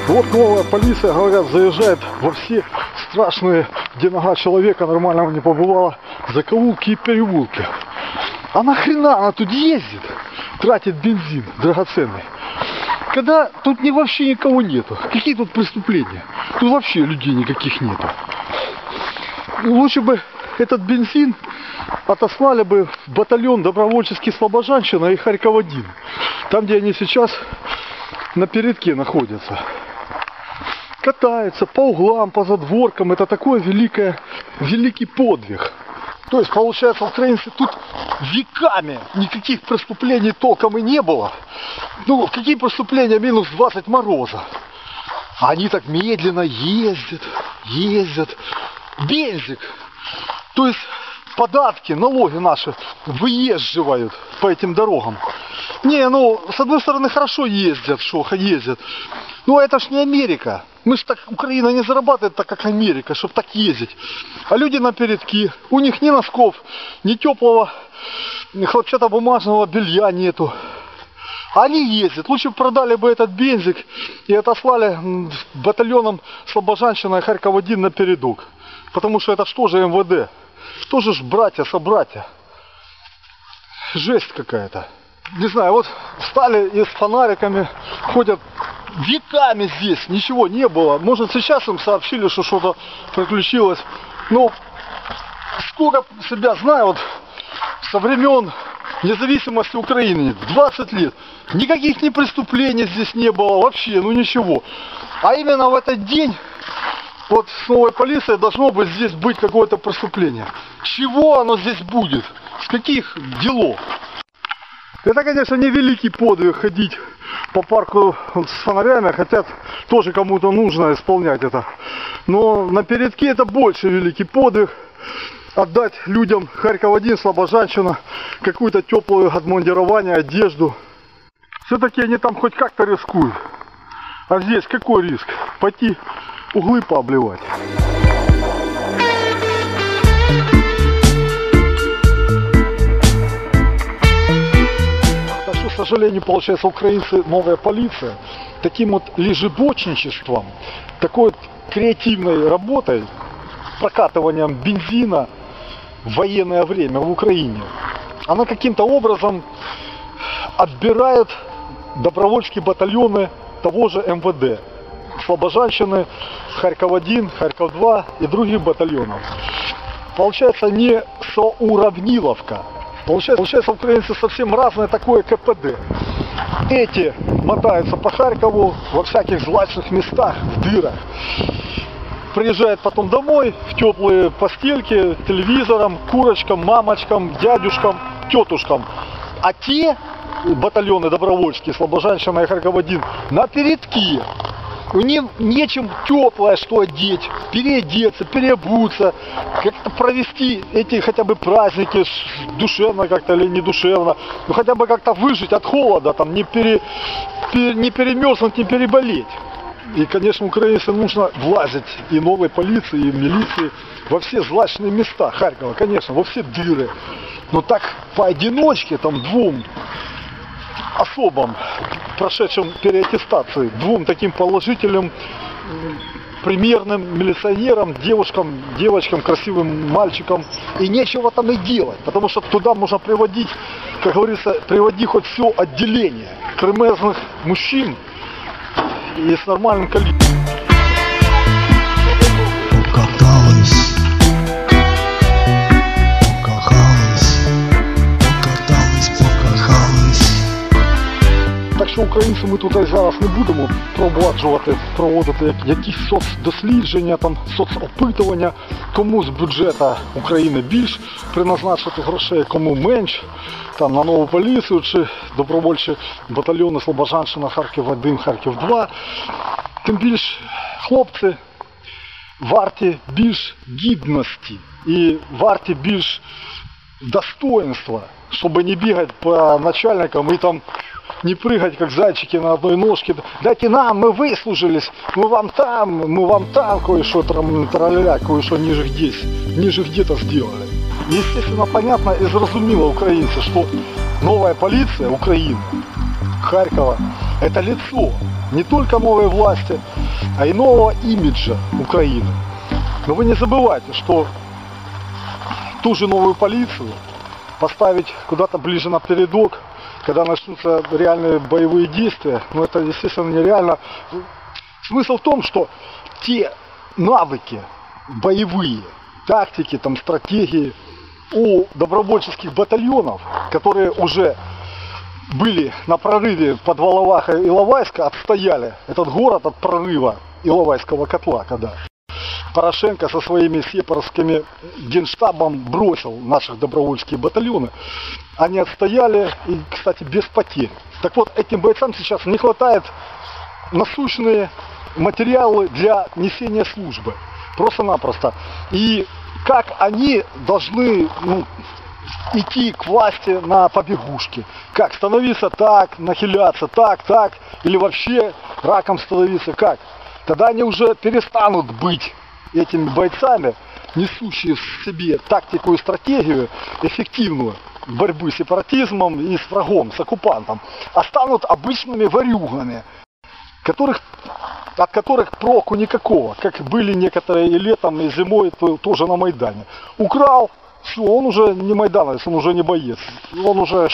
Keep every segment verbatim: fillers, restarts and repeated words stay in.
Вот новая полиция, говорят, заезжает во все страшные, где нога человека нормального не побывала, закоулки и переулки. А нахрена она тут ездит, тратит бензин драгоценный, когда тут не, вообще никого нету? Какие тут преступления? Тут вообще людей никаких нету. Лучше бы этот бензин отослали бы в батальон добровольческий Слобожанщина и Харьков один. Там, где они сейчас на передке находятся. Катаются по углам, по задворкам. Это такой великое, великий подвиг. То есть, получается, украинцы тут веками никаких преступлений толком и не было. Ну, какие преступления? Минус двадцать мороза. А они так медленно ездят, ездят. Бензик. То есть, податки, налоги наши выезживают по этим дорогам. Не, ну, с одной стороны, хорошо ездят, что ездят. Но это ж не Америка. Мы ж так, Украина не зарабатывает так, как Америка, чтобы так ездить. А люди на передке, у них ни носков, ни теплого, ни хлопчатобумажного белья нету. Они ездят. Лучше бы продали бы этот бензик и отослали батальоном Слобожанщина и Харьков один на передок. Потому что это что же эм вэ дэ? Тоже ж братья-собратья. Жесть какая-то. Не знаю, вот встали и с фонариками ходят веками здесь, ничего не было. Может, сейчас им сообщили, что что-то приключилось. Но сколько себя знаю, вот со времен независимости Украины, двадцать лет, никаких ни преступлений здесь не было вообще, ну ничего. А именно в этот день, вот с новой полицией должно быть здесь быть какое-то преступление. Чего оно здесь будет? С каких делов? Это, конечно, не великий подвиг ходить по парку с фонарями, хотя тоже кому-то нужно исполнять это. Но на передке это больше великий подвиг. Отдать людям Харьков один, Слобожанщина, какую-то теплую обмундирование, одежду. Все-таки они там хоть как-то рискуют. А здесь какой риск? Пойти углы пообливать. К сожалению, получается, украинцы, новая полиция, таким вот лежебочничеством, такой вот креативной работой, прокатыванием бензина в военное время в Украине, она каким-то образом отбирает добровольческие батальоны того же эм вэ дэ, Слобожанщины, Харьков один, Харьков два и других батальонов. Получается не соуравниловка. Получается, получается, украинцы совсем разное такое ка пэ дэ. Эти мотаются по Харькову во всяких злачных местах, в дырах. Приезжают потом домой в теплые постельки, телевизором, курочкам, мамочкам, дядюшкам, тетушкам. А те батальоны добровольческие, Слобожанщина и Харьков один, на передке. У них нечем теплое что одеть, переодеться, переобуться, как-то провести эти хотя бы праздники душевно как-то или не душевно, ну хотя бы как-то выжить от холода, там не, пере, пере, не перемерзнуть, не переболеть. И, конечно, украинцам нужно влазить и новой полиции, и милиции во все злачные места Харькова, конечно, во все дыры. Но так поодиночке, там двум особам, прошедшим переаттестации, двум таким положительным, примерным милиционерам, девушкам, девочкам, красивым мальчикам, и нечего там и делать, потому что туда можно приводить, как говорится, приводи хоть все отделение кремезных мужчин и с нормальным количеством. Так що українці ми тут зараз не будемо проваджувати, проводити якісь соцдослідження, там, соцопитування, кому з бюджету України більш призначити грошей, кому менш, там, на нову поліцію чи добровольчі батальйони Слобожанщина, Харків один, Харків два. Тим більш хлопці варті більш гідності і варті більш достоинства, щоб не бігати по начальникам і там не прыгать, как зайчики на одной ножке. Дайте нам, мы выслужились, мы вам там, мы вам там кое-что траля, кое-что ниже здесь, ниже где-то сделали. Естественно, понятно и зразумело украинцы, что новая полиция Украины, Харькова, это лицо не только новой власти, а и нового имиджа Украины. Но вы не забывайте, что ту же новую полицию поставить куда-то ближе на передок, когда начнутся реальные боевые действия, ну это, естественно, нереально. Смысл в том, что те навыки боевые, тактики, там, стратегии у добровольческих батальонов, которые уже были на прорыве под Волноваха и Иловайска, отстояли этот город от прорыва Иловайского котла, когда Порошенко со своими сепаровскими генштабом бросил наших добровольческие батальоны. Они отстояли, и, кстати, без потерь. Так вот, этим бойцам сейчас не хватает насущные материалы для несения службы. Просто-напросто. И как они должны, ну, идти к власти на побегушки. Как становиться так, нахиляться так, так, или вообще раком становиться как. Тогда они уже перестанут быть этими бойцами, несущие в себе тактику и стратегию эффективную борьбы с сепаратизмом и с врагом, с оккупантом, а станут обычными ворюгами, которых, от которых проку никакого, как были некоторые и летом, и зимой тоже на Майдане. Украл, все, он уже не майдановец, он уже не боец, он уже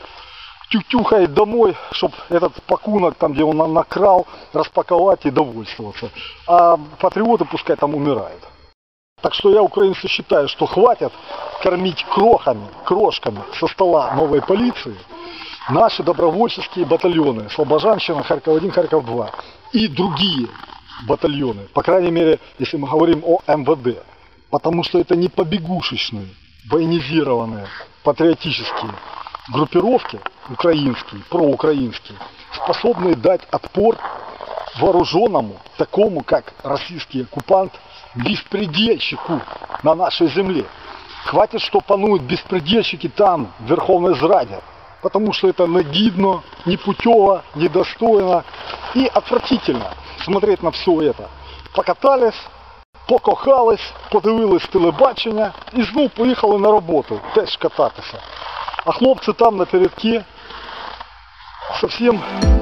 тюх-тюхает домой, чтобы этот пакунок, там где он накрал, распаковать и довольствоваться. А патриоты пускай там умирают. Так что я, украинцы, считаю, что хватит кормить крохами, крошками со стола новой полиции наши добровольческие батальоны, Слобожанщина, Харьков один, Харьков два и другие батальоны, по крайней мере, если мы говорим о эм вэ дэ, потому что это не побегушечные, военизированные, патриотические группировки, украинские, проукраинские, способные дать отпор вооруженному, такому как российский оккупант, беспредельщику на нашей земле. Хватит, что пануют беспредельщики там, в Верховной Зраде, потому что это негидно, непутево, недостойно и отвратительно смотреть на все это. Покатались, покохались, подивились телебачення і знов поїхали на роботу, теж кататися. А хлопцы там на передке совсем,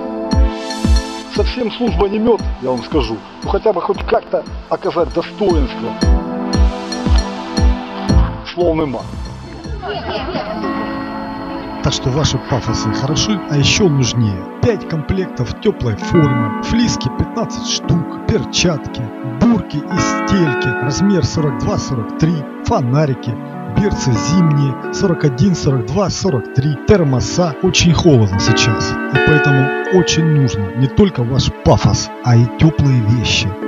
совсем служба не мед, я вам скажу. Ну хотя бы хоть как-то оказать достоинство. Словный мат. Так что ваши пафосы хороши, а еще нужнее пять комплектов теплой формы, флиски пятнадцать штук, перчатки, бурки и стельки, размер сорок два сорок три, фонарики, берцы зимние сорок один сорок два сорок три, термоса. Очень холодно сейчас, и поэтому очень нужно не только ваш пафос, а и теплые вещи.